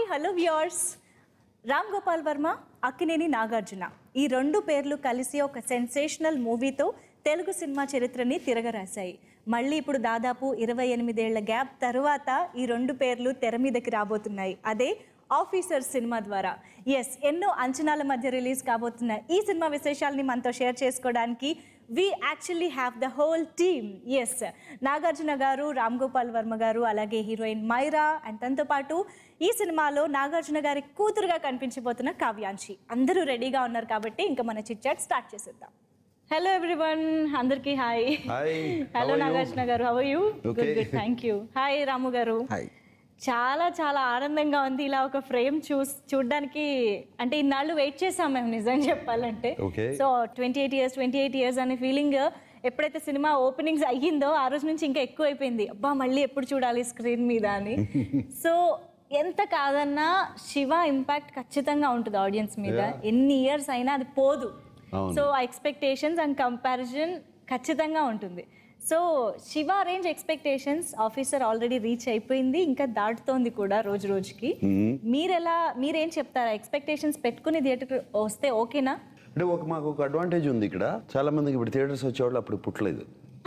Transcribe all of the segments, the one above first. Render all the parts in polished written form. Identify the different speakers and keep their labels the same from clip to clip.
Speaker 1: hello viewers. Gopal Varma, Akkineni Nagarjuna. ఈ రెండు పేర్లు కలిసి ఒక సెన్సేషనల్ మూవీతో తెలుగు సినిమా చరిత్రని తిరగరాశాయి. మళ్ళీ ఇప్పుడు దాదాపు 28 ఏళ్ల గ్యాప్ తర్వాత ఈ రెండు పేర్లు తెర మీదకి రాబోతున్నాయి. అదే ఆఫీసర్ సినిమా ద్వారా. ఎస్, ఎన్నో అంచనాల మధ్య రిలీజ్ కాబోతున్న ఈ సినిమా విశేషాలని మనతో షేర్ చేసుకోవడానికి we actually have the whole team. Yes, Nagarjuna garu, Gopal Varma garu, alage heroine Myra and tanto paatu ee cinema Nagarjuna gari కూతురుగా కనిపించబోతున్న కావ్యాంశి అందరూ రెడీగా ఉన్నారు కాబట్టి ఇంకా మన చిట్ చాట్ స్టార్ట్ చేసేద్దాం. Hello everyone, andarki hi.
Speaker 2: Hi.
Speaker 1: Hello Nagarjuna garu, how are you?
Speaker 2: Okay.
Speaker 1: Good, thank you. Hi Ramu garu.
Speaker 2: Hi.
Speaker 1: చాలా చాలా ఆనందంగా ఉంది ఇలా ఒక ఫ్రేమ్ చూడడానికి. అంటే ఇన్నాళ్ళు వెయిట్ చేసాం మేము నిజం చెప్పాలంటే. సో 28 ఇయర్స్ అనే ఫీలింగ్ ఎప్పుడైతే సినిమా ఓపెనింగ్స్ అయ్యిందో ఆ రోజు నుంచి ఇంకా ఎక్కువ అయిపోయింది. అబ్బా మళ్ళీ ఎప్పుడు చూడాలి స్క్రీన్ మీద అని. సో ఎంత కాదన్నా శివ ఇంపాక్ట్ ఖచ్చితంగా ఉంటుంది ఆడియన్స్ మీద. ఎన్ని ఇయర్స్ అయినా అది పోదు. సో ఆ ఎక్స్పెక్టేషన్స్ అండ్ కంపారిజన్ ఖచ్చితంగా ఉంటుంది. So Shiva range expectations Officer already reach అయిపోయింది, ఇంకా దాటుతోంది కూడా రోజు రోజుకి. మీరేం చెప్తారా? ఎక్స్పెక్టేషన్స్ పెట్టుకుని థియేటర్కి వస్తే ఓకేనా?
Speaker 2: అంటే మాకు ఒక అడ్వాంటేజ్ ఉంది ఇక్కడ. చాలా మందికి ఇప్పుడు థియేటర్స్ వచ్చేవాళ్ళు అప్పుడు పుట్టలేదు.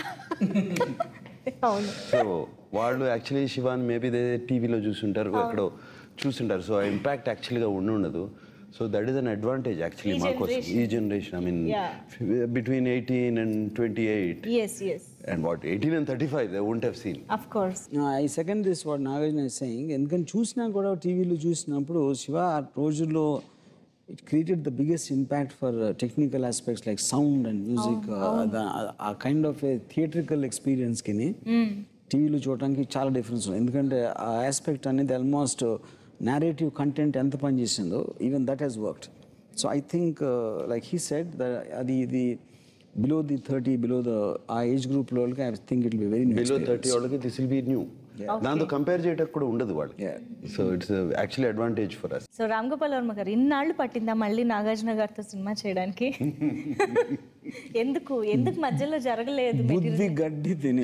Speaker 1: అవును.
Speaker 2: సో వాళ్ళు యాక్చువల్లీ శివాని మేబీ టీవీలో చూసుంటారు, ఎక్కడో చూసుంటారు. సో ఆ ఇంపాక్ట్ యాక్చువల్గా ఉండదు. So that is an advantage actually e generation. I mean, between 18 and 28.
Speaker 1: Yes.
Speaker 2: And what 18 and 35 they won't have seen.
Speaker 1: Of course.
Speaker 3: No, I second this what Nagarjuna is saying. Endukani chusina kuda TV lo chusinappudu Shiva రోజుల్లో it created the biggest impact for technical aspects like sound and music. A kind of a theatrical experience kini TV lo చూడడానికి చాలా difference ఉంది. ఎందుకంటే ఆ aspect అనేది almost narrative content ఎంత పని చేసిందో even that has worked. So I think like he said that the below the 30 below the age group వాళ్ళకి I think it will be very new.
Speaker 2: Below 30 వాళ్ళకి this will be new. దాంతో compare చేయడానికి కూడా ఉండదు వాళ్ళు. So it's actually advantage for us.
Speaker 1: So Gopal Varma గారు ఇన్నాళ్ళు పట్టిందా మళ్ళీ నాగార్జున గారితో సినిమా చేయడానికి? ఎందుకు మధ్యలో జరగలేదు?
Speaker 3: బుద్ధి గడ్డి తిని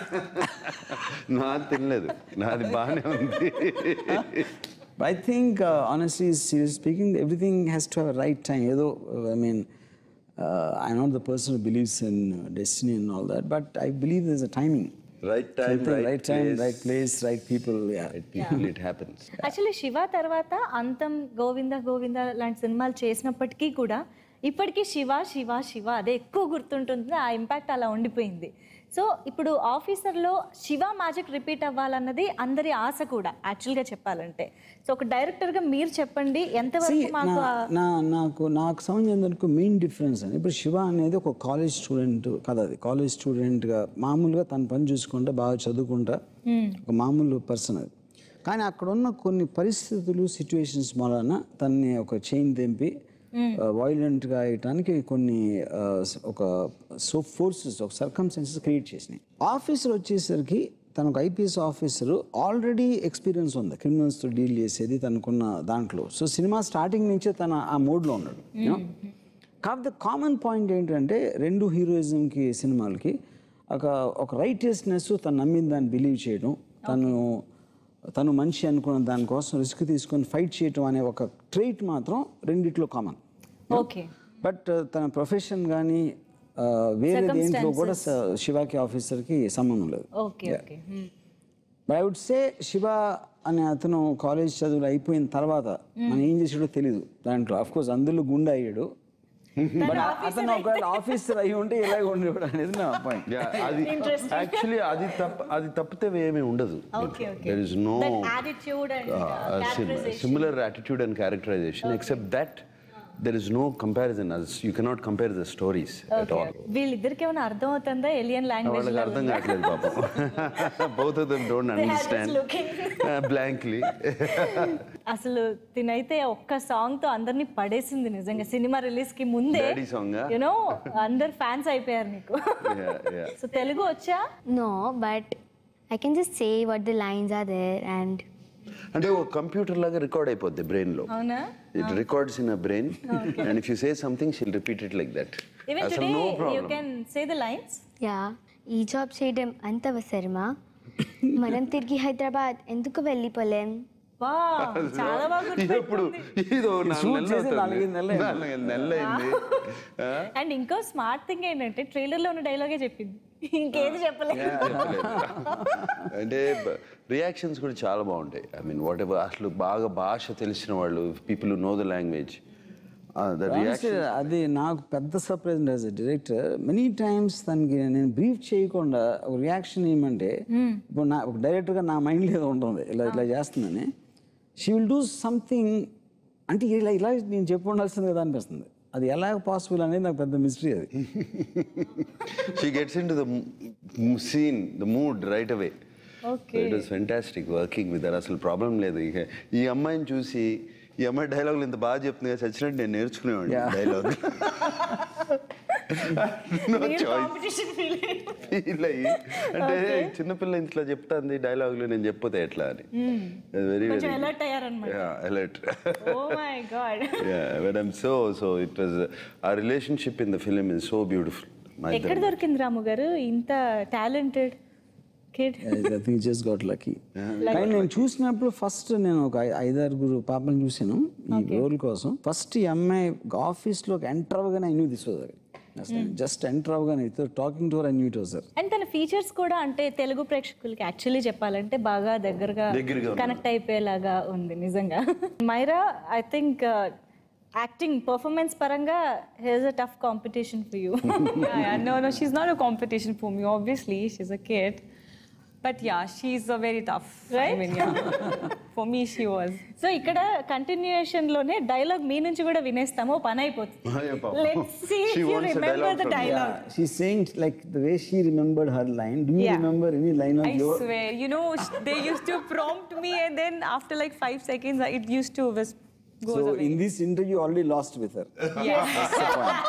Speaker 2: నాది తినలేదు, నాది బాగానే ఉంది.
Speaker 3: I think honestly speaking everything has to have a right time. I mean I'm not the person who believes in destiny and all that, but I believe there's a timing.
Speaker 2: Right time,
Speaker 3: right place, right people.
Speaker 2: It happens.
Speaker 1: Actually Shiva తర్వాత అంతం గోవింద లాంటి సినిమాలు చేసినప్పటికీ కూడా ఇప్పటికీ శివ అదే ఎక్కువ గుర్తుంటుంది. ఆ ఇంపాక్ట్ అలా ఉండిపోయింది. సో ఇప్పుడు ఆఫీసర్లో శివ మ్యాజిక్ రిపీట్ అవ్వాలన్నది అందరి ఆశ కూడా యాక్చువల్గా చెప్పాలంటే. సో ఒక డైరెక్టర్గా మీరు చెప్పండి ఎంతవరకు
Speaker 3: నాకు సంబంధించిన మెయిన్ డిఫరెన్స్ అని, ఇప్పుడు శివ అనేది ఒక కాలేజ్ స్టూడెంట్ కదా. అది కాలేజ్ స్టూడెంట్గా మామూలుగా తన పని చూసుకుంటా బాగా చదువుకుంటా ఒక మామూలు పర్సన్ అది. కానీ అక్కడ ఉన్న కొన్ని పరిస్థితులు సిచ్యువేషన్స్ వలన తనని ఒక చైన్ తెంపి వైలెంట్గా అయ్యటానికి కొన్ని ఒక ఫోర్సెస్ ఒక సర్కమ్స్టాన్సెస్ క్రియేట్ చేసినాయి. ఆఫీసర్ వచ్చేసరికి తను ఒక ఐపీఎస్ ఆఫీసరు ఆల్రెడీ ఎక్స్పీరియన్స్ ఉంది క్రిమినల్స్తో డీల్ చేసేది తనకున్న దాంట్లో. సో సినిమా స్టార్టింగ్ నుంచే తన ఆ మోడ్లో ఉన్నాడు. కాకపోతే కామన్ పాయింట్ ఏంటంటే రెండు హీరోయిజంకి సినిమాలకి ఒక రైటియస్నెస్ తను నమ్మిన దాన్ని బిలీవ్ చేయడం, తను మనిషి అనుకున్న దానికోసం రిస్క్ తీసుకొని ఫైట్ చేయటం అనే ఒక ట్రైట్ మాత్రం రెండిట్లో కామన్. బట్ తన ప్రొఫెషన్ కానీ వేరే దేంట్లో కూడా శివాకి ఆఫీసర్కి సంబంధం లేదు. But I would say Shiva అనే అతను కాలేజ్ చదువులు అయిపోయిన తర్వాత మనం ఏం చేసాడో తెలీదు దాంట్లో. అఫ్ కోర్స్ అందులో గుండె అయ్యాడు, బట్ అతను ఒకవేళ ఆఫీసర్ అయి ఉంటే ఇలాగ ఉండేవాడు అనేది నా పాయింట్.
Speaker 2: యాక్చువల్లీ అది తప్పితే ఏమీ ఉండదు. There is no similar attitude and characterization except that there is no comparison, as you cannot compare the stories at all.
Speaker 1: వీళ్ళిద్దరికి ఏమైనా అర్థం అవుతుందా ఏలియన్ లాంగ్వేజ్?
Speaker 2: వాళ్ళకి అర్థం కావట్లేదు పాపం. Both of them don't understand blankly.
Speaker 1: అసలు తినైతే ఒక్క సాంగ్ తో అందరినీ పడేసింది నిజంగా. సినిమా రిలీజ్ కి ముందే యునో అందరు ఫ్యాన్స్ అయిపోయారు నీకు. సో తెలుగు వచ్చా?
Speaker 4: No, but I can just say what the lines are there and
Speaker 2: అంటే ఒక కంప్యూటర్ లాగా రికార్డ్ అయిపోద్ది బ్రెయిన్ లో.
Speaker 1: అవునా?
Speaker 2: It records in a brain and if you say something she'll repeat it like that.
Speaker 1: Even today you can say the lines.
Speaker 4: ఈ job చేయడం అంత అవసరమా? మనం తిరిగి హైదరాబాద్ ఎందుకు వెళ్ళిపోలేం?
Speaker 1: వా చాలా బాగా
Speaker 2: ఇప్పుడు ఇదో నెలలైంది.
Speaker 1: అండ్ ఇంకో స్మార్ట్ థింగ్ ఏంటంటే ట్రైలర్ లో ఉన్న డైలాగే చెప్పింది, ఇంకేది చెప్పలేదు.
Speaker 2: అంటే రియాక్షన్స్ కూడా చాలా బాగుంటాయి. ఐ మీన్ వాట్ ఎవర్, అసలు బాగా భాష తెలిసిన వాళ్ళు, పీపుల్ నో ద లాంగ్వేజ్.
Speaker 3: అది నాకు పెద్ద surprise as a director. Many times దానికి నేను బ్రీఫ్ చేయకుండా ఒక రియాక్షన్ ఏమంటే, ఇప్పుడు నా ఒక డైరెక్టర్గా నా మైండ్లో ఏదో ఉంటుంది, ఇలా చేస్తుందని. షీ విల్ డూ సంథింగ్ అంటే ఇలా నేను చెప్పి ఉండాల్సింది కదా అనిపిస్తుంది. అది ఎలా పాసిబుల్ అనేది నాకు పెద్ద మిస్టరీ. అది
Speaker 2: she gets into the scene, the mood right away. It was fantastic working with her. అసలు ప్రాబ్లం లేదు. ఇక ఈ అమ్మాయిని చూసి, ఈ అమ్మాయి డైలాగులు ఇంత బాగా చెప్తుంది కదా, చచ్చినట్టు నేను నేర్చుకునేవాడిని డైలాగ్. ఫీల్ అయ్యి అంటే చిన్నపిల్ల ఇంట్లో చెప్తాంది డైలాగులు, నేను చెప్పితే ఎట్లా అని. Very very alert. But I'm so it was our relationship in the film is so beautiful.
Speaker 1: ఎక్కడ దొరికింది రాము గారు ఇంత talented kid?
Speaker 3: I think just got lucky. కానీ నేను చూసినప్పుడు ఫస్ట్ నేను ఒక 5-6 పాపలను చూసాను ఈ రోల్ కోసం. ఫస్ట్ ఈ అమ్మాయి ఆఫీస్లోకి ఎంటర్ అవ్వగానే I knew this was just enter అవ్వగానే talking to her I knew it was her.
Speaker 1: And తన ఫీచర్స్ కూడా అంటే తెలుగు ప్రేక్షకులకి యాక్చువల్లీ చెప్పాలంటే బాగా దగ్గరగా కనెక్ట్ అయిపోయేలాగా ఉంది నిజంగా. Myra, I think acting performance పరంగా here's a tough competition for you.
Speaker 5: No, she's not a competition for me. Obviously, she's a kid. But yeah, she's a very tough.
Speaker 1: Right?
Speaker 5: I mean, yeah. For me, she was.
Speaker 1: So ఇక్కడ continuation లోనే dialogue మీ నుంచి కూడా వినేస్తాము, పని అయిపోతుంది. Let's see if you remember the dialogue.
Speaker 3: She's saying like the way she remembered her line. Do you remember any line of yours?
Speaker 5: I swear, you know, they used to prompt me, and then after like 5 seconds, it used to goes away.
Speaker 3: In this interview, you already lost with her.
Speaker 5: Yes.
Speaker 3: That's the point.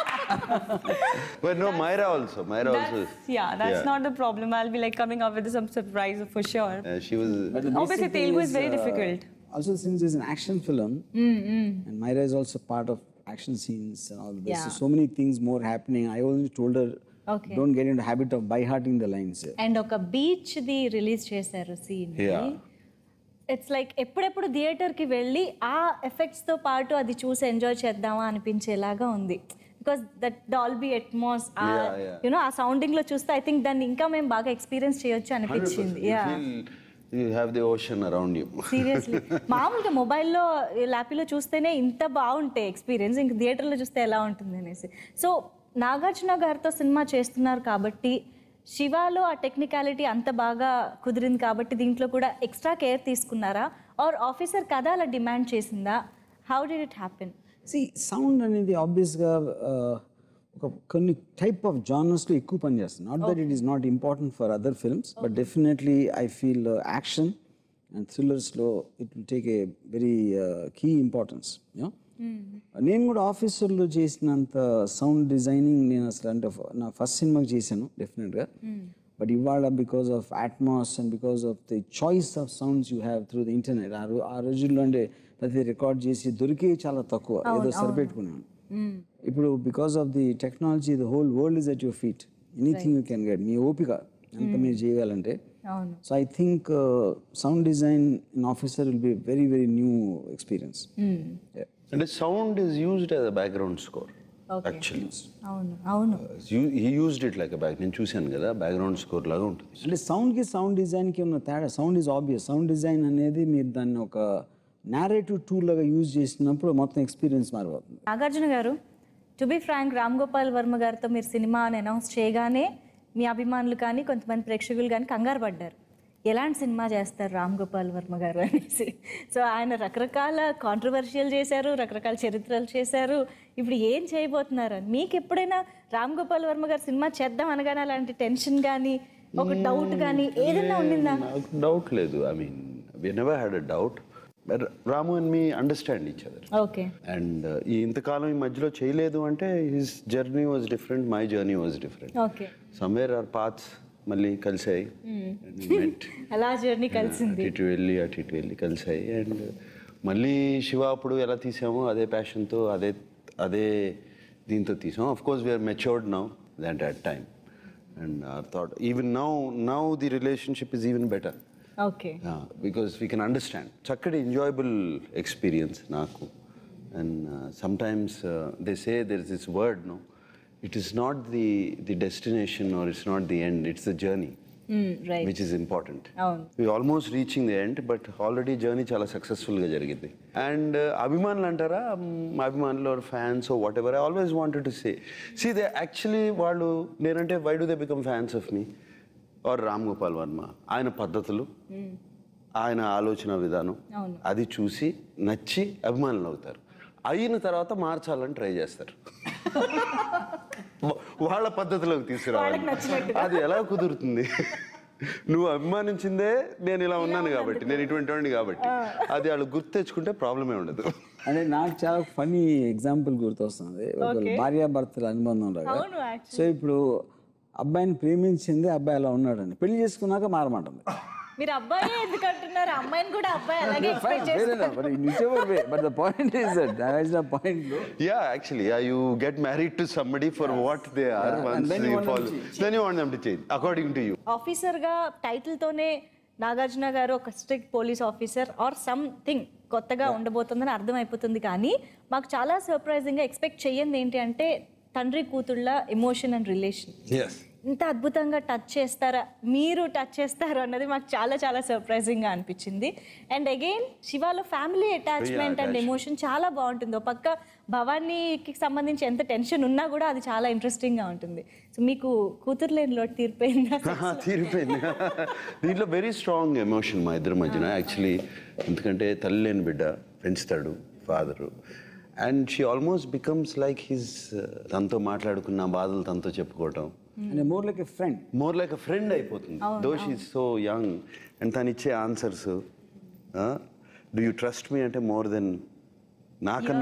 Speaker 2: But no, Myra also.
Speaker 5: Yeah, that's not the problem. I'll be like coming up with some surprise for sure.
Speaker 2: She was.
Speaker 5: Obviously, Telugu is very difficult.
Speaker 3: Also, since it's an action film, and Myra is also part of action scenes and all this, so many things more happening. I always told her, don't get into the habit of by-hearting the lines.
Speaker 1: And ఒక beach the release చేశారు scene. It's like ఎప్పుడెప్పుడు థియేటర్కి వెళ్ళి ఆ ఎఫెక్ట్స్తో పాటు అది చూసి enjoy చేద్దామా అనిపించేలాగా ఉంది. Because that Dolby Atmos you know ఆ సౌండింగ్లో చూస్తే ఐ థింక్ దాన్ని ఇంకా మేము బాగా ఎక్స్పీరియన్స్ చేయొచ్చు అనిపించింది.
Speaker 2: You have the ocean around you.
Speaker 1: Seriously మామూలుగా మొబైల్లో ల్యాప్లో చూస్తేనే ఇంత బాగుంటాయి ఎక్స్పీరియన్స్, ఇంక థియేటర్లో చూస్తే ఎలా ఉంటుంది అనేసి. సో నాగార్జున గారితో సినిమా చేస్తున్నారు కాబట్టి, శివాలో ఆ టెక్నికాలిటీ అంత బాగా కుదిరింది కాబట్టి దీంట్లో కూడా ఎక్స్ట్రా కేర్ తీసుకున్నారా, ఆర్ ఆఫీసర్ కథ అలా డిమాండ్ చేసిందా? How did it happen?
Speaker 3: Sound అనేది ఆబ్వియస్గా ఒక కొన్ని టైప్ ఆఫ్ జానర్స్లో ఎక్కువ పనిచేస్తుంది. Not that it is not important for other films, but definitely I feel action and థ్రిల్లర్స్లో it will take a very key importance. నేను కూడా ఆఫీసర్లో చేసినంత సౌండ్ డిజైనింగ్ నేను అసలు అంటే నా ఫస్ట్ సినిమాకి చేశాను డెఫినెట్గా. బట్ ఇవాళ because of Atmos and because of the choice of sounds you have through the internet, ఆ రోజుల్లో అంటే ప్రతి రికార్డ్ చేసి దొరికే చాలా తక్కువ, ఏదో సరిపెట్టుకున్నాను. ఇప్పుడు because of the technology the whole world is at your feet, anything you can get. మీ ఓపిక ఎంత మీరు చేయగలంటే. So I think sound design in Officer will be very very new experience.
Speaker 2: And the sound is used as a background score. Actually. He used it like a నేను చూశాను కదా, background score లాగా ఉంటుంది.
Speaker 3: అంటే సౌండ్కి సౌండ్ డిజైన్కి ఉన్న తేడా, sound is obvious. Sound design అనేది మీరు దాన్ని ఒక నేరేటివ్ టూల్ లాగా యూజ్ చేసినప్పుడు మొత్తం ఎక్స్పీరియన్స్ మారిపోతుంది.
Speaker 1: Nagarjuna garu, to be frank, Ram Gopal Varma గారితో మీరు సినిమా అని అనౌన్స్ చేయగానే మీ అభిమానులు కానీ కొంతమంది ప్రేక్షకులు కానీ కంగారు పడ్డారు, ఎలాంటి సినిమా చేస్తారు రామ్ గోపాల్ వర్మ గారు అనేసి. సో ఆయన రకరకాల కాంట్రవర్షియల్ చేశారు, రకరకాల చరిత్రలు చేశారు, ఇప్పుడు ఏం చేయబోతున్నారు? మీకు ఎప్పుడైనా రామ్ గోపాల్ వర్మ గారు సినిమా చేద్దాం అనగానే అలాంటి టెన్షన్ కానీ ఒక డౌట్ కానీ ఏదైనా ఉండిందా?
Speaker 2: నాకు డౌట్ లేదు. I mean we never had a doubt. Ramu and me understand each other.
Speaker 1: Okay.
Speaker 2: And ఇంతకాలం ఈ మధ్యలో చేయలేదు అంటే his journey was different, my journey was different.
Speaker 1: Okay.
Speaker 2: Somewhere our paths మళ్ళీ కలిసాయి,
Speaker 1: అలా జర్నీ కలిసింది,
Speaker 2: అటు వెళ్ళి కలిసాయి. అండ్ మళ్ళీ శివ అప్పుడు ఎలా తీసామో అదే ప్యాషన్తో అదే దీంతో తీసాం. Of course we are matured now that at time, and our thought even now the relationship is even better.
Speaker 1: Okay
Speaker 2: because we can understand. చక్కటి ఎంజాయబుల్ ఎక్స్పీరియన్స్ నాకు. And sometimes they say there is this word, no, it is not the destination or it's not the end, it's the journey,
Speaker 1: right.
Speaker 2: which is important.
Speaker 1: అవును.
Speaker 2: We almost reaching the end, but already journey చాలా సక్సెస్ఫుల్గా జరిగింది. And అభిమానులు అంటారా, అభిమానులు or fans or whatever, I always wanted to say, see they actually వాళ్ళు నేనంటే why do they become fans of me or Ram Gopal Varma, ఆయన పద్ధతులు, ఆయన ఆలోచన విధానం, అది చూసి నచ్చి అభిమానులు అవుతారు. అయిన తర్వాత మార్చాలని ట్రై చేస్తారు, వాళ్ళ పద్ధతిలోకి తీసుకురావాలి. అది ఎలా కుదురుతుంది? నువ్వు అభిమానించిందే నేను ఇలా ఉన్నాను కాబట్టి, నేను ఇటువంటి వాడిని కాబట్టి, అది వాళ్ళు గుర్తు తెచ్చుకుంటే ప్రాబ్లమే ఉండదు.
Speaker 3: అంటే నాకు చాలా ఫనీ ఎగ్జాంపుల్ గుర్తొస్తుంది, భార్యాభర్తల అనుబంధం లాగా. సో ఇప్పుడు అబ్బాయిని ప్రేమించింది అబ్బాయి అలా ఉన్నాడని, పెళ్లి చేసుకున్నాక మారమంటుంది.
Speaker 1: మీరు అబ్బాయి ఎందుకు అంటున్నారు? అమ్మాయిని కూడా అబ్బాయి అలాగే ఎక్స్పెక్ట్ చేస్తారు.
Speaker 3: But the point is that is the point.
Speaker 2: Yeah, actually, yeah, you get married to somebody for what they are. Once
Speaker 3: then you
Speaker 2: you
Speaker 3: want
Speaker 2: follow, then you want them to change according to you.
Speaker 1: Officer గా title తోనే నాగార్జున గారు ఒక strict police officer or something కొత్తగా ఉండబోతుందని అర్థమైపోతుంది. కానీ మాకు చాలా surprising గా ఎక్స్పెక్ట్ చెయ్యండి ఏంటి అంటే తండ్రి కూతుళ్ళ ఎమోషన్ అండ్ రిలేషన్.
Speaker 2: Yes.
Speaker 1: ఇంత అద్భుతంగా టచ్ చేస్తారా, మీరు టచ్ చేస్తారా అన్నది మాకు చాలా చాలా సర్ప్రైజింగ్గా అనిపించింది. అండ్ అగైన్ శివాలో ఫ్యామిలీ అటాచ్మెంట్ అండ్ ఎమోషన్ చాలా బాగుంటుంది. ఒక పక్క భవానీకి సంబంధించి ఎంత టెన్షన్ ఉన్నా కూడా అది చాలా ఇంట్రెస్టింగ్గా ఉంటుంది. సో మీకు కూతురు లేని లోటు తీరిపోయిందా?
Speaker 2: తీరిపోయింది. దీంట్లో వెరీ స్ట్రాంగ్ ఎమోషన్ మా ఇద్దరి మధ్యన యాక్చువల్లీ. ఎందుకంటే తల్లి లేని బిడ్డ పెంచుతాడు father, and she almost becomes like his. తనతో మాట్లాడుకున్న బాధలు తనతో చెప్పుకోవటం,
Speaker 3: more like a friend,
Speaker 2: more like a friend అయిపోతుంది. Though she is so young, and తను ఇచ్చే answers, do you trust me అంటే మోర్ దెన్ నాకన్నా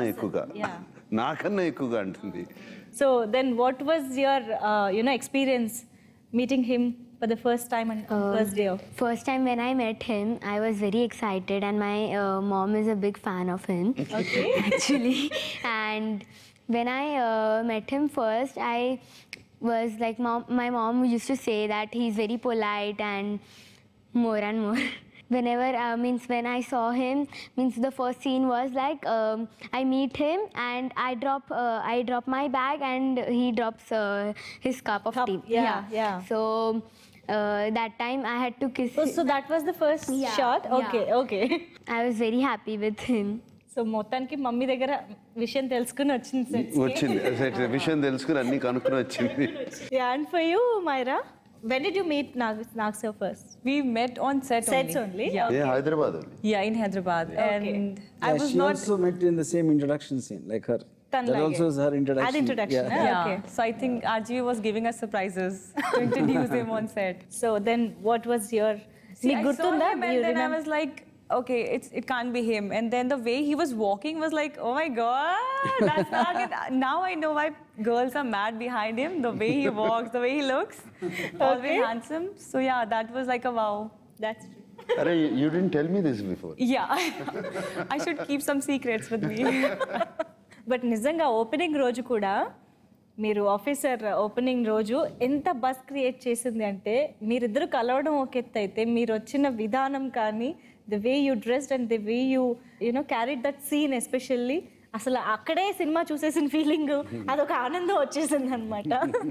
Speaker 2: ఎక్కువగా అంటుంది.
Speaker 1: So then what was your experience meeting him for the first time and first day of?
Speaker 4: First time when I met him, I was very excited, and my mom is a big fan of him.
Speaker 1: Okay.
Speaker 4: Actually, and when I met him first, I was like, my mom used to say that he's very polite and more. Whenever when I saw him, the first scene was like I meet him and I drop my bag and he drops his cup of tea.
Speaker 1: Yeah.
Speaker 4: So that time I had to kiss him.
Speaker 1: So that was the first shot. Okay.
Speaker 4: I was very happy with him.
Speaker 1: So మొత్తానికి mummy దగ్గర విషయం తెలుసుకుని వచ్చింది.
Speaker 2: విషయం తెలుసుకుని అన్ని కనుక్కుని వచ్చింది.
Speaker 1: And for you, Myra, when did you meet Nag sir first?
Speaker 5: We met on sets only.
Speaker 1: Yeah.
Speaker 2: Yeah, Hyderabad.
Speaker 5: Yeah, in Hyderabad. And I was
Speaker 3: she
Speaker 5: not...
Speaker 3: also met in the same introduction scene, like her. That also is her introduction.
Speaker 1: That introduction.
Speaker 3: Yeah.
Speaker 1: Okay.
Speaker 5: So I think RGV was giving us surprises to introduce him on set.
Speaker 1: So then what was your...
Speaker 5: See, I saw him and then I was like, okay, it can't be him. And then the way he was walking was like, oh my God, that's not it. Now I know why girls are mad behind him. The way he walks, the way he looks, always handsome. So yeah, that was like a wow.
Speaker 1: That's true.
Speaker 2: Arey, you didn't tell me this before.
Speaker 5: Yeah, I should keep some secrets with me.
Speaker 1: But నిజంగా opening రోజు కూడా మీరు officer opening రోజు ఎంత buzz create చేసింది అంటే, మీరిద్దరు కలవడం ఒక ఎత్తు అయితే మీరు వచ్చిన విధానం కానీ, the way you dressed and the way you carried that scene especially, అసలు అక్కడే సినిమా చూసేసిన ఫీలింగ్, అదొక ఆనందం వచ్చేసింది అనమాట.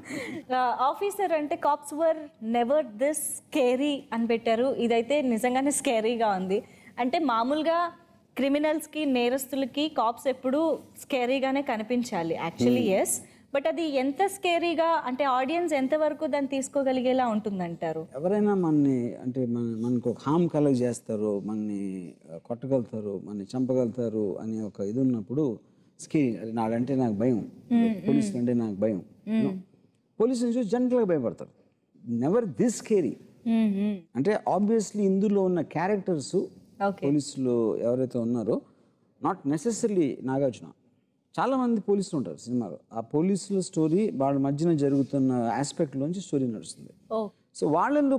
Speaker 1: ఆఫీసర్ అంటే cops were never this scary అని పెట్టారు, ఇదైతే నిజంగానే స్కేరీగా ఉంది. అంటే మామూలుగా క్రిమినల్స్కి, నేరస్తులకి కాప్స్ ఎప్పుడు స్కేరీగానే కనిపించాలి యాక్చువల్లీ, ఎస్. బట్ అది ఎంత స్కేరీగా అంటే ఆడియన్స్ ఎంతవరకు దాన్ని తీసుకోగలిగేలా ఉంటుందంటారు?
Speaker 3: ఎవరైనా మనని అంటే మనకు ఒక హామ్ కలెక్ట్ చేస్తారు, మనని కొట్టగలుగుతారు, మనని చంపగలుగుతారు అనే ఒక ఇది ఉన్నప్పుడు స్కేరీ. నాడంటే నాకు భయం, పోలీసులు అంటే నాకు భయం. పోలీసులు చూసి జనరల్గా భయపడతారు. Never this scary. అంటే ఆబ్వియస్లీ ఇందులో ఉన్న క్యారెక్టర్స్ పోలీసులు ఎవరైతే ఉన్నారో, నాట్ నెసెసరీ నాగార్జున, చాలామంది పోలీసులు ఉంటారు సినిమాలో. ఆ పోలీసుల స్టోరీ వాళ్ళ మధ్యన జరుగుతున్న ఆస్పెక్ట్లోంచి స్టోరీ నడుస్తుంది. సో వాళ్ళలో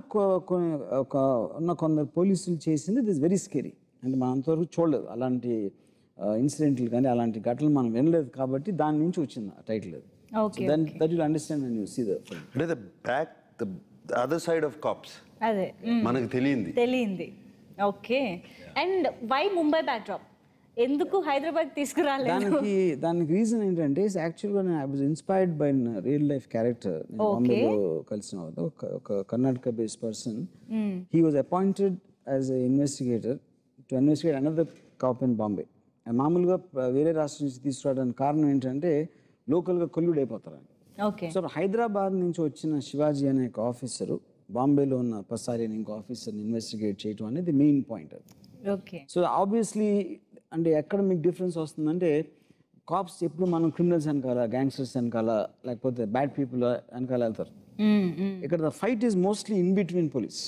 Speaker 3: ఉన్న కొందరు పోలీసులు చేసింది దిస్ వెరీ స్కేరీ. అంటే మనం అంతవరకు చూడలేదు అలాంటి ఇన్సిడెంట్లు కానీ, అలాంటి ఘటనలు మనం వినలేదు కాబట్టి దాని నుంచి వచ్చింది ఆ title. That will understand when you see the film.
Speaker 2: The other side of cops.
Speaker 1: అదే
Speaker 2: మనకు
Speaker 1: తెలియంది. Okay. And why Mumbai backdrop? ఎందుకు హైదరాబాద్ తీసుకురాలేదు?
Speaker 3: దానికి రీజన్ ఏంటంటే యాక్చువల్గా నేను I was inspired by real life character. బాంబేలో కలిసిన ఒక Karnataka based person. He was appointed as a investigator to investigate another cop in Bombay. మామూలుగా వేరే రాష్ట్రం నుంచి తీసుకురావడానికి కారణం ఏంటంటే లోకల్గా కొల్లుడు అయిపోతారని.
Speaker 1: ఓకే.
Speaker 3: సో హైదరాబాద్ నుంచి వచ్చిన శివాజీ అనే ఒక ఆఫీసరు బాంబేలో ఉన్న పసారి అనే ఇంకో ఆఫీసర్ని ఇన్వెస్టిగేట్ చేయడం అనేది main point.
Speaker 1: Okay.
Speaker 3: So obviously అంటే ఎక్కడ మీకు డిఫరెన్స్ వస్తుందంటే కాప్స్ ఎప్పుడు మనం క్రిమినల్స్ వెనకాల, గ్యాంగ్స్టర్స్ వెనకాల, లేకపోతే బ్యాడ్ పీపుల్ వెనకాల వెళ్తారు. ఇక్కడ the fight is mostly in between police.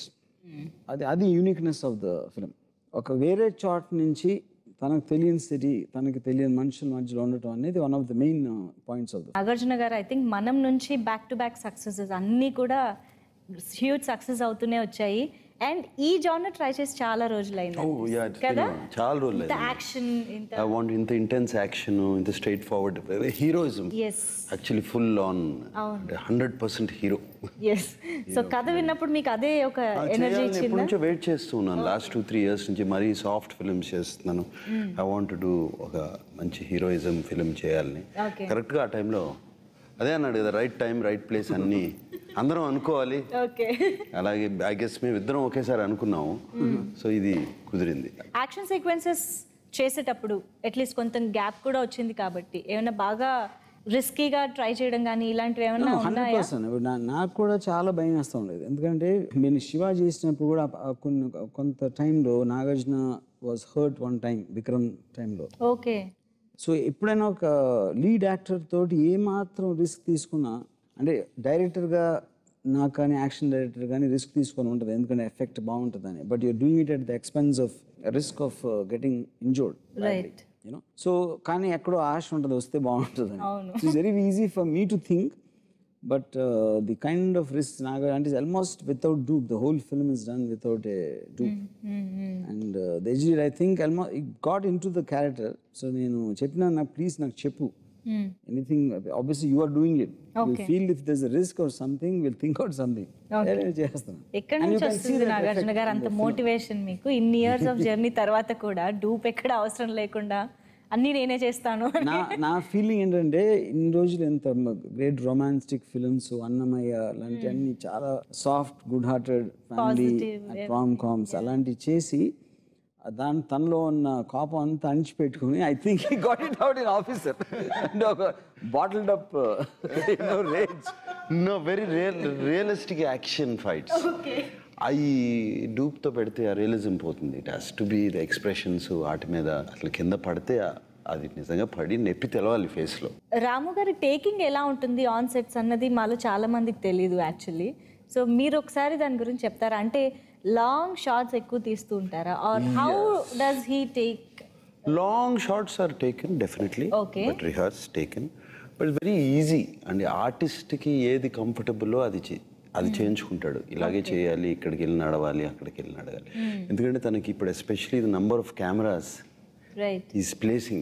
Speaker 3: అది యూనిక్నెస్ ఆఫ్ ద ఫిలిం. ఒక వేరే చాట్ నుంచి తనకు తెలియని సిటీ, తనకి తెలియని మనుషుల మధ్యలో ఉండటం అనేది one of the main points of the.
Speaker 1: Nagarjuna garu I think మనం నుంచి బ్యాక్ టు బ్యాక్ సక్సెసెస్ అన్నీ కూడా హ్యూజ్ సక్సెస్ అవుతూనే వచ్చాయి. అండ్ ఈ జానర్ ట్రై చేసి చాలా రోజులైంది కదా,
Speaker 2: చాలా రోజులు.
Speaker 1: యాక్షన్
Speaker 2: ఐ వాంట్ ఇంత ఇంటెన్స్ యాక్షన్, ఇంత straightforward heroism. Actually full on 100% hero.
Speaker 1: So కథ విన్నప్పుడు మీకు అదే ఒక ఎనర్జీ ఇచ్చిందా?
Speaker 2: ఎప్పటి నుంచో వెయిట్ చేస్తున్నాను, లాస్ట్ 2-3 years నుంచి. మరీ సాఫ్ట్ ఫిల్మ్స్ చేస్తున్నాను. ఐ వాంట్ టు డూ ఒక మంచి హీరోయిజం ఫిల్మ్ చేయాలని. కరెక్ట్గా ఆ టైంలో అదే అన్నాడు కదా, రైట్ టైం రైట్ ప్లేస్ అన్నీ అందరం అనుకోవాలి. అలాగే ఐ గెస్ మేము ఇద్దరం ఒకేసారి అనుకున్నాము. సో ఇది కుదిరింది.
Speaker 1: యాక్షన్ సీక్వెన్సెస్ చేసేటప్పుడు అట్లీస్ట్ కొంత గ్యాప్ కూడా వచ్చింది కాబట్టి ఏమైనా బాగా రిస్కీగా ట్రై చేయడం కానీ ఇలాంటివి ఏమైనా ఉన్నాయా?
Speaker 3: 100%. నాకు కూడా చాలా భయం వేస్తూ ఉండేది. ఎందుకంటే నేను శివ చేసినప్పుడు కూడా కొంత టైంలో Nagarjuna was hurt one time, Vikram టైంలో.
Speaker 1: ఓకే.
Speaker 3: సో ఎప్పుడైనా ఒక లీడ్ యాక్టర్ తోటి ఏమాత్రం రిస్క్ తీసుకున్నా, అంటే డైరెక్టర్గా నాకు కానీ యాక్షన్ డైరెక్టర్ కానీ రిస్క్ తీసుకొని ఉంటుంది, ఎందుకంటే ఎఫెక్ట్ బాగుంటుందని. But you're doing it at the expense of risk of getting injured.
Speaker 1: Right.
Speaker 3: You know, so కానీ ఎక్కడో ఆశ ఉంటుంది వస్తే బాగుంటుందని. It's very easy for me to think, but the kind of risk Naga అంటే almost without dupe. The whole film is done without a dupe. And the edged I think almost it got into the character. So నేను చెప్పినా, నాకు please నాకు చెప్పు, anything. Obviously you are doing it, you feel if there is a risk or something, will think out something. చేస్తాను.
Speaker 1: ఎక్కడి నుంచి వస్తుంది నాగార్జున గారు అంత మోటివేషన్ మీకు? ఇన్ని ఇయర్స్ ఆఫ్ జర్నీ తర్వాత కూడా డూప్ ఎక్కడ అవసరం లేకుండా అన్నీ నేనే చేస్తాను.
Speaker 3: నా ఫీలింగ్ ఏంటంటే ఇన్ని రోజులు ఎంత గ్రేట్ రొమాంటిక్ ఫిల్మ్స్, అన్నమయ్య లాంటి అన్ని చాలా soft good hearted family rom coms అలాంటివి చేసి తనలో ఉన్న కోపం అంతా అణిచిపెట్టుకుని I think he got it out in Officer. అంటే ఒక bottled up rage.
Speaker 2: No, very realistic action fights. అవి డూప్తో పెడితే ఆ రియలిజం పోతుంది. It has to be the expressions. వాటి మీద అసలు కింద పడితే అది నిజంగా పడి నొప్పి తెలవాలి ఫేస్లో.
Speaker 1: రాము గారి టేకింగ్ ఎలా ఉంటుంది ఆన్ సెట్స్ అన్నది మాలో చాలా మందికి తెలియదు యాక్చువల్లీ. సో మీరు ఒకసారి దాని గురించి చెప్తారా? అంటే లాంగ్ షార్ట్స్ ఎక్కువ తీస్తూ ఉంటారా, or how does he take?
Speaker 2: Long shots are taken definitely, but rehearse taken. But very easy అండి. ఆర్టిస్ట్కి ఏది కంఫర్టబుల్లో అది చేయించుకుంటాడు. ఇలాగే చేయాలి, ఇక్కడికి వెళ్ళి నడవాలి, అక్కడికి వెళ్ళి నడవాలి. ఎందుకంటే తనకి ఇప్పుడు especially the number of cameras is placing.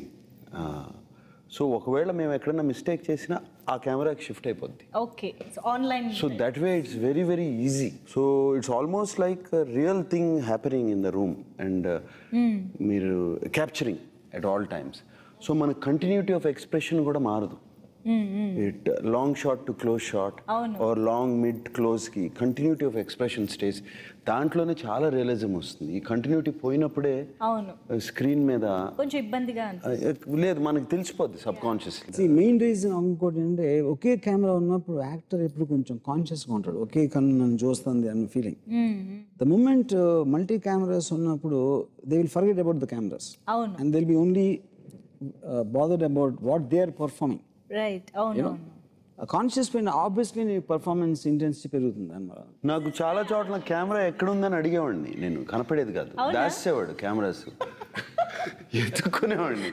Speaker 2: So ఒకవేళ మేము ఎక్కడైనా మిస్టేక్ చేసినా ఆ కెమెరాకి షిఫ్ట్ అయిపోద్ది.
Speaker 1: Okay, online.
Speaker 2: So that way it's very very easy. So it's almost like real thing happening in the room and మీరు capturing at all times. So మన continuity of expression కూడా మారదు. It long shot to close shot or long mid క్లోజ్కి continuity of expression stage. దాంట్లోనే చాలా realism వస్తుంది. ఈ continuity పోయినప్పుడే screen మీద
Speaker 1: కొంచెం ఇబ్బందిగా
Speaker 2: లేదు, మనకు తెలిసిపోద్ది సబ్ కాన్షియస్లీ.
Speaker 3: మెయిన్ రీజన్ ఇంకోటి అంటే ఒకే కెమెరా ఉన్నప్పుడు యాక్టర్ ఎప్పుడు కొంచెం కాన్షియస్గా ఉంటాడు, ఒకే కన్ను నన్ను చూస్తుంది అన్న feeling. The moment multi cameras ఉన్నప్పుడు they will forget about the cameras and they will be only bothered about what they are performing.
Speaker 1: Right. అవును.
Speaker 3: కాన్షియస్ పైన ఆబ్వియస్లీ నీ పర్ఫార్మెన్స్ ఇంటెన్సిటీ పెరుగుతుంది అన్నమాట.
Speaker 2: నాకు చాలా చోట్ల కెమెరా ఎక్కడుందని అడిగేవాడిని, నేను కనపడేది కాదు, దాచేవాడు కెమెరాస్ ఎత్తుకునేవాడిని.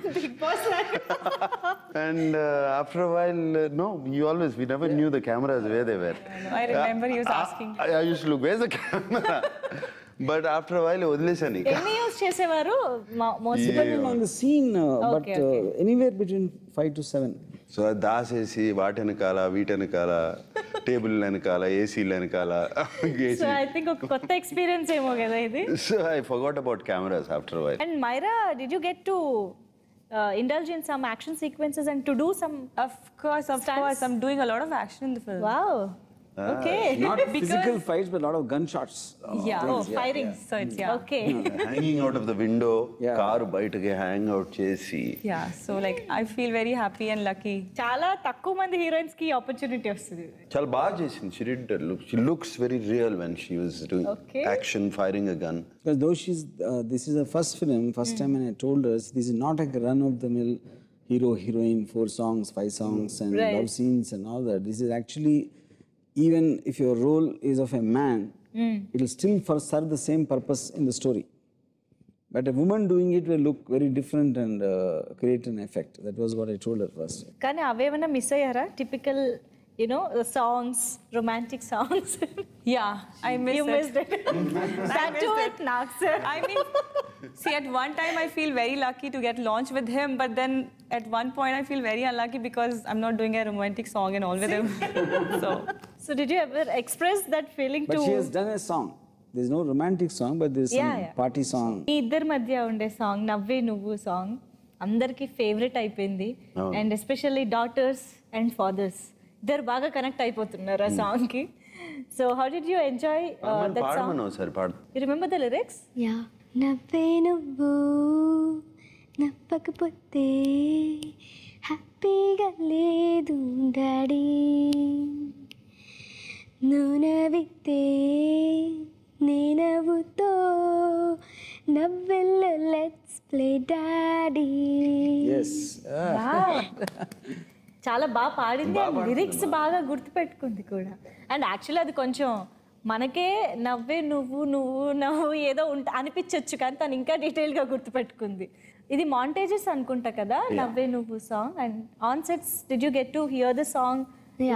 Speaker 2: And after while no, you always we never knew the cameras where they were.
Speaker 5: I remember he was asking.
Speaker 2: I used to look, where's the camera? But after while వదిలేసాను.
Speaker 1: ఎన్ని use చేసేవారు?
Speaker 3: on the scene, but anywhere between 5 to 7.
Speaker 2: So దాసేసి వాటెనకాల వీటెనకాల table వెనకాల ఏసీలు వెనకాల
Speaker 1: so I think ఒక కొత్త ఎక్స్పీరియన్స్ ఏమో కదా ఇది.
Speaker 2: So I forgot about cameras after while.
Speaker 1: And Myra, did you get to indulge in some action sequences and to do some
Speaker 5: Of course, I'm doing a lot of action in the film.
Speaker 1: wow okay
Speaker 3: Not physical fights, but a lot of gunshots.
Speaker 5: Yeah.
Speaker 3: things,
Speaker 1: firing.
Speaker 5: So it's
Speaker 1: okay
Speaker 2: hanging out of the window,
Speaker 3: Yeah.
Speaker 2: Car బయటకి hang out చేసి.
Speaker 5: Yeah. So like I feel very happy and lucky.
Speaker 1: చాలా తక్కువ మంది heroines కి opportunity వస్తుంది.
Speaker 2: చాలా బాగా చేసింది. She looks very real when she was doing
Speaker 1: Okay.
Speaker 2: action, firing a gun.
Speaker 3: Because though this is her first film, first time when I told her, this is not like a run-of-the-mill hero, heroine, 4 songs, 5 songs, and
Speaker 1: Right.
Speaker 3: love scenes and all that. This is actually, even if your role is of a man, it will still serve the same purpose in the story. But a woman doing it will look very different and create an effect. That was what I told her first.
Speaker 1: కానీ అవేమన్నా miss అయ్యారా? Typical songs, romantic songs.
Speaker 5: Yeah, I miss
Speaker 1: You
Speaker 5: it.
Speaker 1: missed it. That too with Nag sir.
Speaker 5: I mean, see, at one time I feel very lucky to get launched with him, but then at one point I feel very unlucky because I'm not doing a romantic song and all with him. So
Speaker 1: did you ever express that feeling
Speaker 3: But
Speaker 1: to
Speaker 3: she has done a song. There's no romantic song, but there's some
Speaker 1: Yeah.
Speaker 3: party song.
Speaker 1: మీ ఇద్దరి మధ్య ఉండే song నవ్వే నువ్వు song అందరికి favourite అయిపోయింది. And especially daughters and fathers ఇద్దరు బాగా కనెక్ట్ అయిపోతున్నారు ఆ సాంగ్ కి. So how did you enjoy that song?
Speaker 2: పాడమను సార్, పాడు.
Speaker 1: You remember the lyrics?
Speaker 4: Yeah. నవ్వే నువ్వు నవ్వకపోతే హ్యాపీగా లేదు డాడీ, నువ్వు నవ్వితే నీ నవ్వుతో నవ్వెల్లో లెట్స్ ప్లే డాడీ.
Speaker 3: Yes.
Speaker 1: చాలా బాగా పాడింది అండ్ లిరిక్స్ బాగా గుర్తుపెట్టుకుంది కూడా. అండ్ యాక్చువల్లీ అది కొంచెం మనకే నవ్వే నువ్వు నవ్వు ఏదో అనిపించవచ్చు, కానీ తను ఇంకా డీటెయిల్గా గుర్తుపెట్టుకుంది. ఇది మాంటేజెస్ అనుకుంటా కదా నవ్వే నువ్వు song. And on sets did you get to hear the song?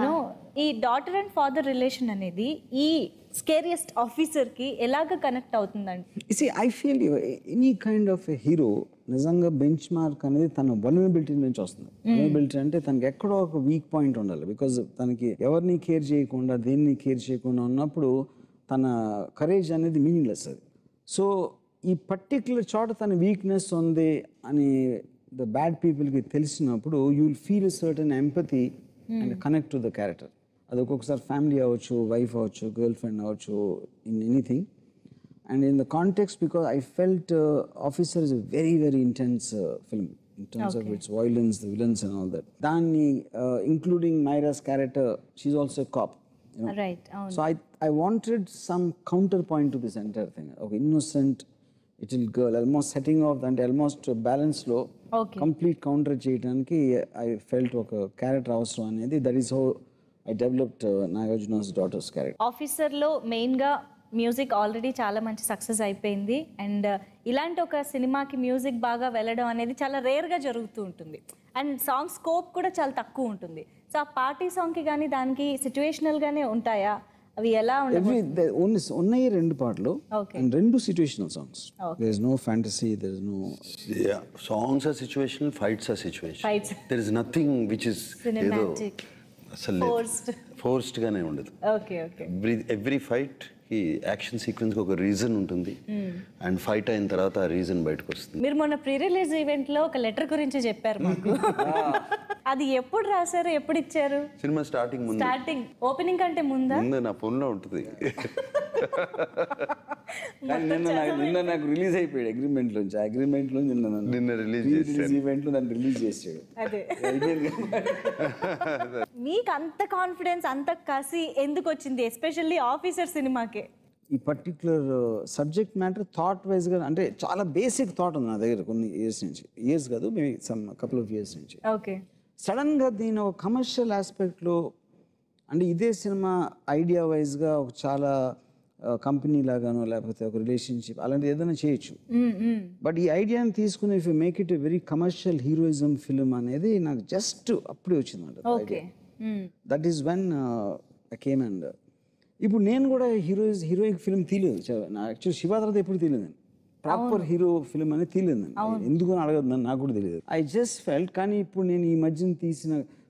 Speaker 1: ఈ డాటర్ అండ్ ఫాదర్ రిలేషన్ అనేది ఈ స్కేరియస్ట్ ఆఫీసర్ కి ఎలాగ కనెక్ట్ అవుతుందండి?
Speaker 3: See, I feel any kind of a hero నిజంగా బెంచ్ మార్క్ అనేది తన వల్నరబిలిటీ నుంచి వస్తుంది. వల్నరబిలిటీ అంటే తనకి ఎక్కడో ఒక వీక్ పాయింట్ ఉండాలి. బికాజ్ తనకి ఎవరిని కేర్ చేయకుండా దేన్ని కేర్ చేయకుండా ఉన్నప్పుడు తన కరేజ్ అనేది మీనింగ్లెస్ అది. సో ఈ పర్టిక్యులర్ చోట తన వీక్నెస్ ఉంది అని ద బ్యాడ్ పీపుల్కి తెలిసినప్పుడు you will feel a certain empathy and connect to the character. అది ఒక్కొక్కసారి ఫ్యామిలీ అవ్వచ్చు, వైఫ్ అవ్వచ్చు, గర్ల్ ఫ్రెండ్ అవ్వచ్చు, in anything. And in the context, because I felt Officer is a very, very intense film in terms of its violence, the villains and all that. Dani, including Myra's character, she's also a cop. You know?
Speaker 1: Right.
Speaker 3: So I wanted some counterpoint to this entire thing. Okay, innocent little girl, almost setting off and almost balance low.
Speaker 1: Okay.
Speaker 3: Complete counter cheyadaniki I felt oka character avasram anedi. That is how I developed Nagarjuna's daughter's character.
Speaker 1: Officer lo main ga music already చాలా మంచి success అయిపోయింది. And ఇలాంటి ఒక సినిమాకి music బాగా వెళ్ళడం అనేది చాలా రేర్గా జరుగుతూ ఉంటుంది. అండ్ సాంగ్ స్కోప్ కూడా చాలా తక్కువ ఉంటుంది. సో ఆ పార్టీ సాంగ్కి కానీ దానికి సిచ్యువేషనల్గానే ఉంటాయా? అవి ఎలా ఉంటాయి?
Speaker 3: ఉన్నాయి 2 పాటలు and 2 situational songs. There is no fantasy, there is no
Speaker 2: songs are situational, fights are situation. There is nothing which is
Speaker 1: cinematic
Speaker 2: అసలు ఫోర్స్డ్ గానే ఉండదు.
Speaker 1: Okay okay.
Speaker 2: ఎవ్రీ ఫైట్ ఈ యాక్షన్ సీక్వెన్స్ కి ఒక రీజన్ ఉంటుంది అండ్ ఫైట్ అయిన తర్వాత ఆ రీజన్ బయటకు వస్తుంది.
Speaker 1: మీరు మొన్న ప్రీ రిలీజ్ ఈవెంట్ లో ఒక లెటర్ గురించి చెప్పారు మాకు. అది ఎప్పుడు రాశారు, ఎప్పుడు ఇచ్చారు?
Speaker 2: సినిమా స్టార్టింగ్ ముందు,
Speaker 1: స్టార్టింగ్ ఓపెనింగ్ కంటే ముందా?
Speaker 2: ముందు నా ఫోన్ లో ఉంటుంది.
Speaker 3: నిన్న నాకు రిలీజ్ అయిపోయాడు అగ్రిమెంట్ నుంచి. అగ్రిమెంట్ లో
Speaker 2: నిన్న రిలీజ్ చేశారు.
Speaker 3: ఈవెంట్ లో నన్ను రిలీజ్ చేసాడు.
Speaker 1: అదే మీకు అంత కాన్ఫిడెన్స్, అంత కసి ఎందుకు వచ్చింది ఎస్పెషల్లీ ఆఫీసర్ సినిమాకి?
Speaker 3: ఈ పర్టిక్యులర్ సబ్జెక్ట్ మ్యాటర్ థాట్ వైజ్గా అంటే చాలా బేసిక్ థాట్ ఉంది నా దగ్గర కొన్ని ఇయర్స్ నుంచి. ఇయర్స్ కాదు, maybe some couple of years నుంచి.
Speaker 1: ఓకే.
Speaker 3: సడన్గా దీని ఒక కమర్షియల్ ఆస్పెక్ట్లో అంటే ఇదే సినిమా ఐడియా వైజ్గా ఒక చాలా కంపెనీ లాగానో లేకపోతే ఒక రిలేషన్షిప్ అలాంటిది ఏదైనా చేయొచ్చు. బట్ ఈ ఐడియాని తీసుకుని if you make it a very commercial heroism film అనేది నాకు జస్ట్ అప్పుడే వచ్చిందంట. That is when I came and ఇప్పుడు నేను కూడా హీరోయిక్ ఫిల్మ్ తీయలేదు. యాక్చువల్లీ శివ తర్వాత ఎప్పుడు తీయలేదు. ప్రాపర్ హీరో ఫిల్మ్ అనేది తీయలేదు. ఎందుకు అని అడగదు, నాకు కూడా తెలియదు. I just felt. కానీ ఇప్పుడు నేను ఈ మధ్యన తీసిన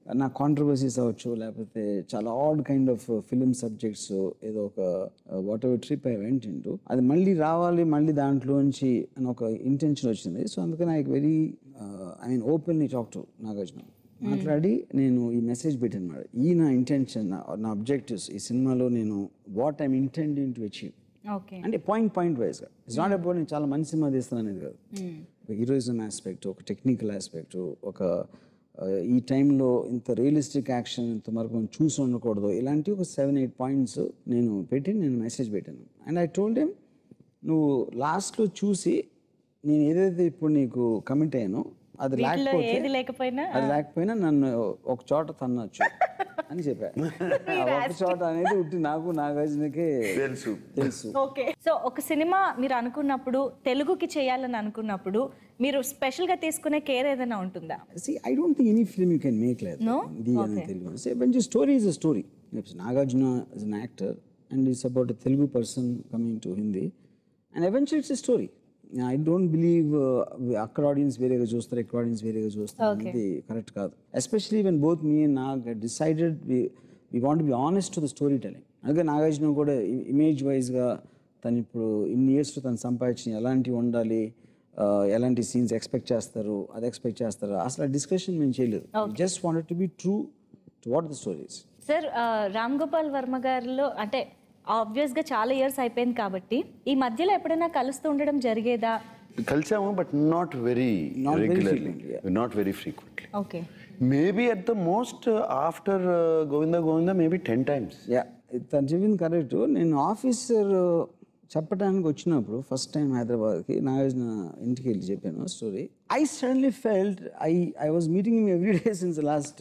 Speaker 3: నా కాంట్రవర్సీస్ అవ్వచ్చు, లేకపోతే చాలా odd kind of film subjects, ఏదో ఒక whatever trip I went into, అది మళ్ళీ రావాలి, మళ్ళీ దాంట్లోంచి అని ఒక ఇంటెన్షన్ వచ్చింది. సో అందుకని I very openly talk to Nagarjuna. మాట్లాడి నేను ఈ మెసేజ్ పెట్టాను అన్నమాట. ఈ నా ఇంటెన్షన్, నా అబ్జెక్టివ్స్ ఈ సినిమాలో నేను what I'm intending to achieve. అంటే పాయింట్ వైజ్గా. ఇట్స్ నాట్ అబౌట్ నేను చాలా మంచి సినిమా తీస్తాను అనేది కాదు. హీరోయిజం ఆస్పెక్ట్, ఒక టెక్నికల్ ఆస్పెక్ట్, ఒక ఈ టైంలో ఇంత రియలిస్టిక్ యాక్షన్ ఇంత వరకు మనం చూసి ఉండకూడదు, ఇలాంటి ఒక 7-8 పాయింట్స్ నేను మెసేజ్ పెట్టాను. అండ్ ఐ టోల్డ్ హిమ్, నువ్వు లాస్ట్లో చూసి నేను ఏదైతే ఇప్పుడు నీకు కమిట్ అయ్యానో అది లేకపోయినా నన్ను ఒక చోట తన్నచ్చు అని చెప్పాను. ఒక చోట అనేది ఉట్టి నాకు నాగార్జునకే తెలుసు.
Speaker 1: ఓకే, సో ఒక సినిమా మీరు అనుకున్నప్పుడు, తెలుగుకి చేయాలని అనుకున్నప్పుడు మీరు స్పెషల్ గా తీసుకునే కేర్ ఏదైనా ఉంటుందా?
Speaker 3: I don't think any film you can make like that. Say, when your story is a story. Nagarjuna is an actor and it's about a Telugu person coming to Hindi, and eventually it's a story. I don't believe akkada audience verega chustare, ikkada audience verega chustare anedi correct kaadu. Especially when both me and Nag had decided we want to be honest to the storytelling. Again, Nagarjuna kuda image wise ga tanu ippudu in years to tanu sampaదించి elanti undali, elanti scenes expect చేస్తారు, అది expect చేస్తారు, అసలు discussion మేము చేయలేదు. Just wanted to be true to what the story is.
Speaker 1: Sir, Ram Gopal Varma గారిలో అంటే ఆబ్వియస్గా చాలా ఇయర్స్ అయిపోయింది కాబట్టి ఈ మధ్యలో ఎప్పుడైనా కలుస్తూ ఉండడం జరిగేదా?
Speaker 2: కలిసాము, but not very regularly, not very frequently.
Speaker 1: Okay,
Speaker 2: maybe at the most after Govinda maybe 10 times.
Speaker 3: తను చెప్పింది కరెక్ట్. నేను ఆఫీసర్ చెప్పడానికి వచ్చినప్పుడు ఫస్ట్ టైం హైదరాబాద్కి నాగార్జున ఇంటికి వెళ్ళి చెప్పాను story. I suddenly felt I was meeting him every day since last.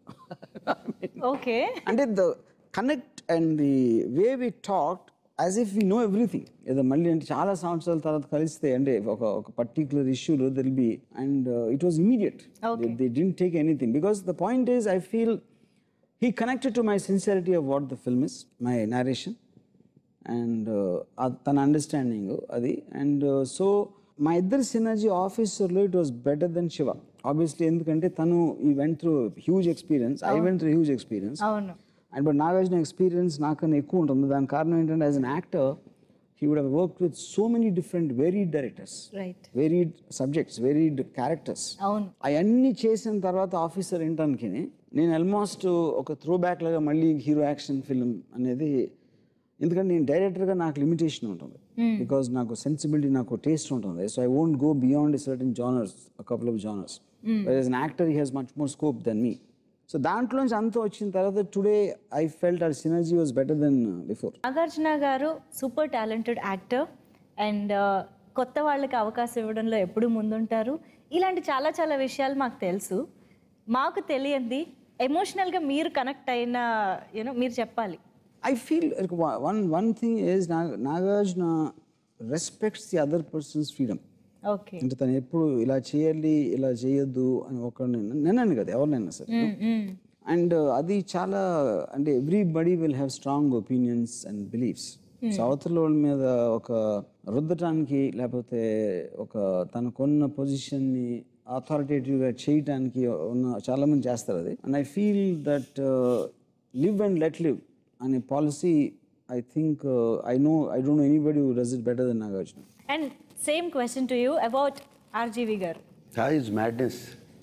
Speaker 1: Okay,
Speaker 3: అంటే the connect and the way we talked as if we know everything. ఏదో మళ్ళీ అంటే చాలా సంవత్సరాల తర్వాత కలిస్తే అంటే ఒక పర్టిక్యులర్ ఇష్యూలో they'll be, and it was immediate. They didn't take anything because the point is I feel he connected to my sincerity of what the film is, my narration and తన అండర్స్టాండింగ్ అది. And so మా ఇద్దరి synergy ఆఫీసర్లో it was better than Shiva obviously. ఎందుకంటే తను ఈ went through huge experience, I went through huge experience. And but Nagarjuna experience నాకన్నా ఎక్కువ ఉంటుంది. దానికి కారణం ఏంటంటే as an actor he would have worked with so many different varied directors, varied subjects, varied characters. అవన్నీ చేసిన తర్వాత ఆఫీసర్ ఏంటానికి నేను ఆల్మోస్ట్ ఒక త్రో బ్యాక్ లాగా మళ్ళీ హీరో యాక్షన్ ఫిల్మ్ అనేది, ఎందుకంటే నేను డైరెక్టర్గా నాకు లిమిటేషన్ ఉంటుంది, బికాజ్ నాకు సెన్సిబిలిటీ, నాకు టేస్ట్ ఉంటుంది. So I won't go beyond certain genres, couple of genres. As an actor he has much more scope than me. So దాంట్లోంచి అంతా వచ్చిన తర్వాత today I felt our synergy was better than before.
Speaker 1: Nagarjuna గారు super talented actor and కొత్త వాళ్ళకి అవకాశం ఇవ్వడంలో ఎప్పుడూ ముందుంటారు. ఇలాంటి చాలా చాలా విషయాలు మాకు తెలుసు. మాకు తెలియంది ఎమోషనల్గా మీరు కనెక్ట్ అయిన మీరు చెప్పాలి.
Speaker 3: I feel one thing is Nagarjuna respects the other person's freedom.
Speaker 1: Okay.
Speaker 3: అంటే తను ఎప్పుడు ఇలా చేయాలి, ఇలా చేయొద్దు అని ఒకరిని నేనని కదా ఎవరినైనా సరే. అండ్ అది చాలా అంటే everybody will have strong opinions and beliefs. So అవతల వాళ్ళ మీద ఒక రుద్దటానికి లేకపోతే ఒక తనకున్న పొజిషన్ని అథారిటేటివ్గా చేయటానికి ఉన్న చాలామంది చేస్తారు అది. And I feel that live and let live అనే policy I think I don't know anybody who does it better than Nagarjuna.
Speaker 1: And same question to you about RGV garu.
Speaker 2: That is madness.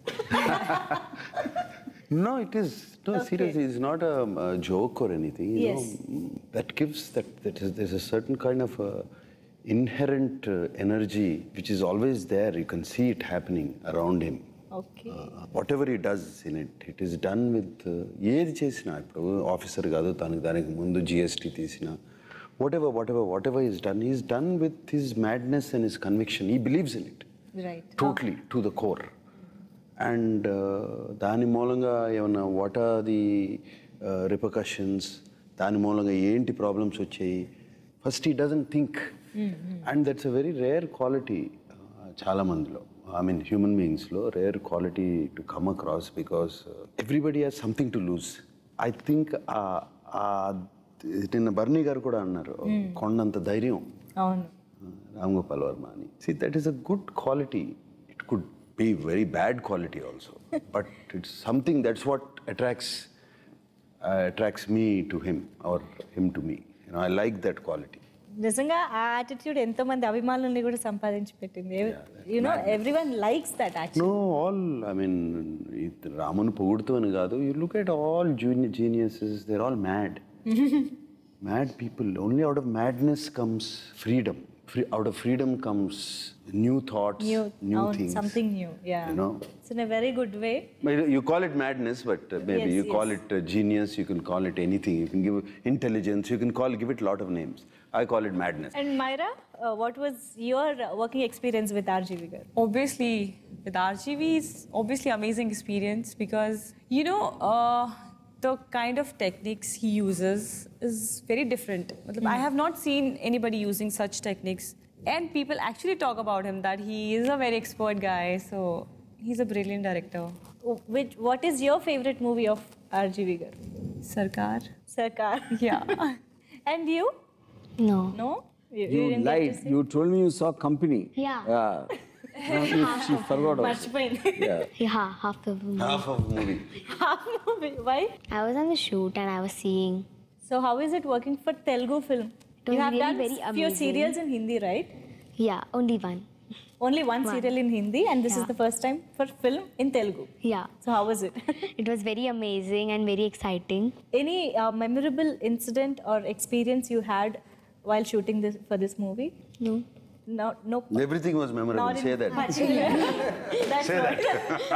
Speaker 2: No, it is. No, okay. Seriously, it's not a joke or anything. You know, that gives there's a certain kind of inherent energy which is always there. You can see it happening around him.
Speaker 1: Okay.
Speaker 2: Whatever he does in it, it is done with ఏది చేసినా ఇప్పుడు officer కాదు దానికి ముందు GST తీసినా whatever is done with his madness and his conviction. He believes in it.
Speaker 1: Right.
Speaker 2: Totally to the core. And దాని మూలంగా ఏమన్నా what are the repercussions, దాని మూలంగా ఏంటి ప్రాబ్లమ్స్ వచ్చాయి, first he doesn't think. And that's a very rare quality చాలా మందిలో, I mean human beings lo rare quality to come across, because everybody has something to lose. I think నిన్న బర్నీ గారు కూడా అన్నారు కొండంత ధైర్యం రామ్ గోపాల్ వర్మ అని. See, that is a good quality. It could be very bad quality also. But it's something that's what attracts me to him or him to me. You know, I like that quality.
Speaker 1: నిజంగా ఆ attitude ఎంతో మంది అభిమానుల్ని కూడా సంపాదించి పెట్టింది. You know everyone likes that actually.
Speaker 2: No, all, I mean, రాముని పొగుడుతూ అని కాదు. You look at all geniuses, they're all mad. Mad people. Only out of madness comes freedom. Out of freedom comes new thoughts, new things.
Speaker 1: Something new, yeah.
Speaker 2: You know?
Speaker 1: It's in a very good way.
Speaker 2: You call it madness, but maybe
Speaker 1: Yes,
Speaker 2: you call it genius, you can call it anything. You can give intelligence, you can give it a lot of names. I call it madness.
Speaker 1: And Myra, what was your working experience with RGV Garu?
Speaker 5: Obviously, with RGV, it's obviously amazing experience because, you know, the kind of techniques he uses is very different. I have not seen anybody using such techniques. And people actually talk about him that he is a very expert guy. So he's a brilliant director.
Speaker 1: What is your favorite movie of RGV Garu?
Speaker 5: Sarkar.
Speaker 1: Sarkar.
Speaker 5: Yeah.
Speaker 1: And you?
Speaker 4: No.
Speaker 1: No?
Speaker 3: You
Speaker 1: didn't get to
Speaker 3: lied.
Speaker 1: see?
Speaker 3: You told me you saw Company.
Speaker 4: Yeah.
Speaker 3: She forgot also.
Speaker 1: మర్చిపోయింది.
Speaker 4: Yeah, half the movie.
Speaker 2: Half of the movie.
Speaker 1: Half movie. Why?
Speaker 4: I was on the shoot and I was seeing.
Speaker 1: So how is it working for Telugu film?
Speaker 4: It was
Speaker 1: You have
Speaker 4: really
Speaker 1: done
Speaker 4: very
Speaker 1: few
Speaker 4: amazing.
Speaker 1: serials in Hindi, right?
Speaker 4: Yeah, only one.
Speaker 1: Only one serial in Hindi, and this is
Speaker 4: Yeah.
Speaker 1: the first time for film in Telugu.
Speaker 4: Yeah.
Speaker 1: So how was it?
Speaker 4: It was very amazing and very exciting.
Speaker 1: Any memorable incident or experience you had while shooting for this movie?
Speaker 4: No.
Speaker 1: No.
Speaker 2: Everything was memorable.
Speaker 1: Not in
Speaker 2: Say that.
Speaker 1: much. That's
Speaker 2: Say
Speaker 1: what.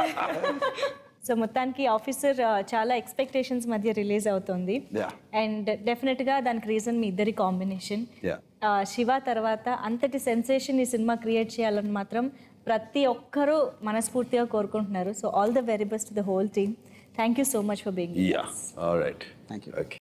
Speaker 1: So మొత్తానికి Officer చాలా expectations మధ్య release అవుతుంది.
Speaker 2: Yeah.
Speaker 1: And డెఫినెట్గా దానికి reason మీ ఇద్దరి combination.
Speaker 2: Yeah.
Speaker 1: Shiva తర్వాత అంతటి sensation ఈ సినిమా క్రియేట్ చేయాలని మాత్రం ప్రతి ఒక్కరూ మనస్ఫూర్తిగా కోరుకుంటున్నారు. So all the very best the whole team. Thank you so much for being.
Speaker 2: Yeah. All right.
Speaker 3: Thank you.
Speaker 2: Okay.